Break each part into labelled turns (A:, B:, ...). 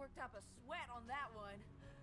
A: worked up a sweat on that one.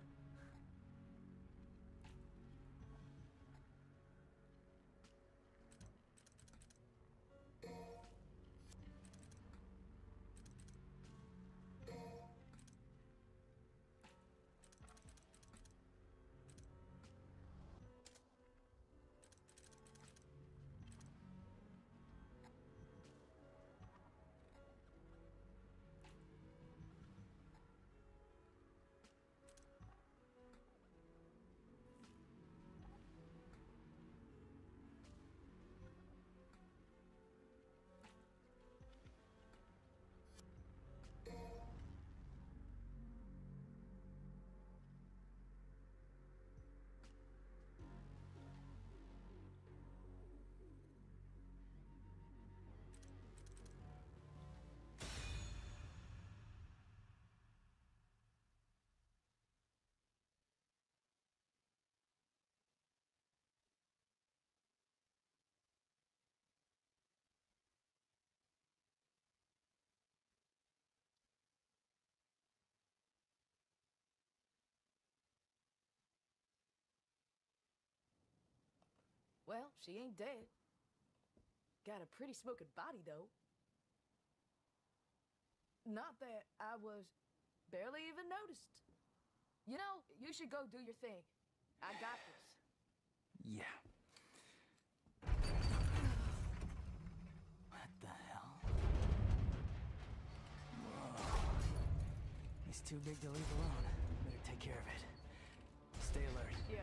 A: Well, she ain't dead. Got a pretty smoking body, though. Not that I was barely even noticed. You know, you should go do your thing. I got this.
B: Yeah. What the hell? Whoa. He's too big to leave alone. Better take care of it. Stay alert.
A: Yeah.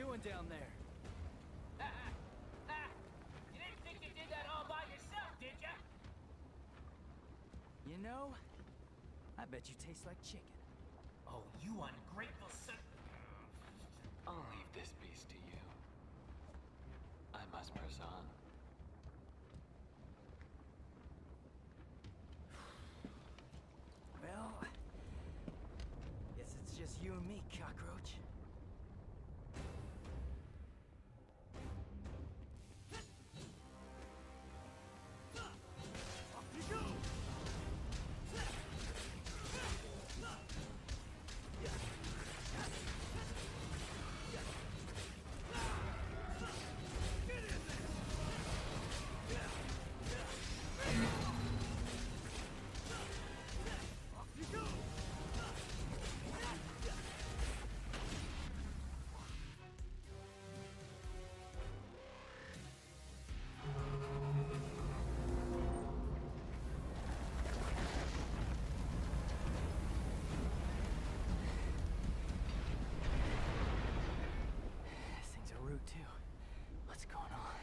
B: doing down there?
C: You didn't think you did that all by yourself, did ya?
B: You know, I bet you taste like chicken.
C: Oh, you ungrateful son.
D: I'll leave this beast to you. I must press on.
B: Well, guess it's just you and me, cockroach. Off you go! Off you go! This thing's a root too. What's going on?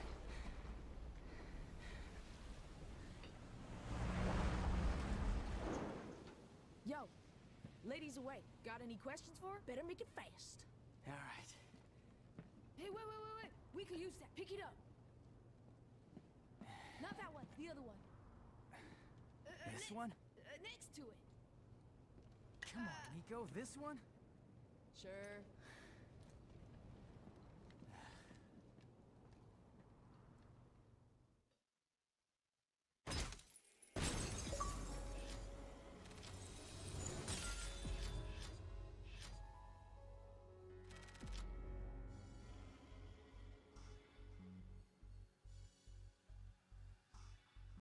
A: Yo, ladies away. Got any questions for her? Better make it fast.
B: All right.
A: Hey, wait. We could use that. Pick it up. Not that one. The other one.
B: This one?
A: Next to it.
B: Come on, Nico. This one?
A: Sure.